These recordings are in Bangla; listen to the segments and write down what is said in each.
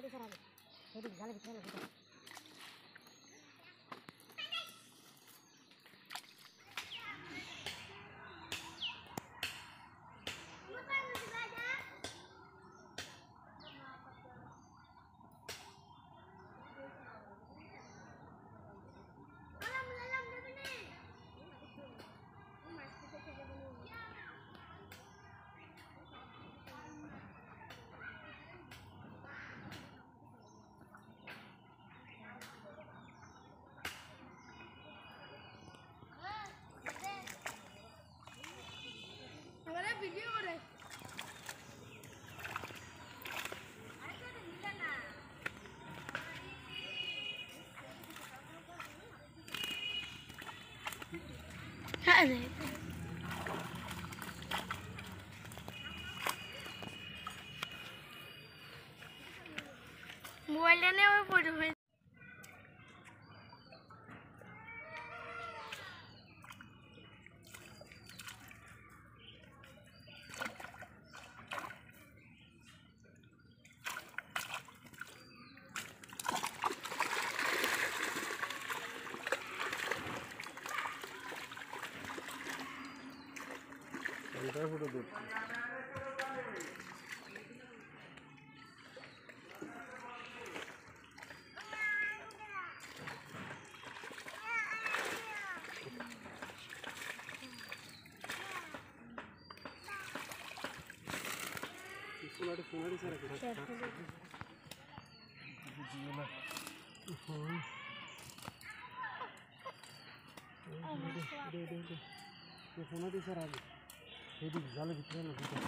সোনাটি সরাবে এদিক জালে ভিতরে না ভিতরে ভিডিও করে হ্যাঁ মোবাইলটা নিয়ে ওই পড়ে হয়ে ফটো দেখছি সোনারি সারা সোনারি সারা এদিক জালে ভিতরে না ভিতরে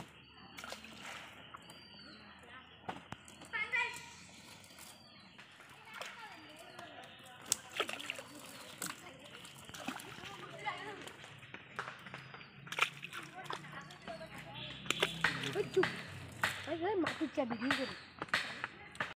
চুপ মাটির চাবি দিয়ে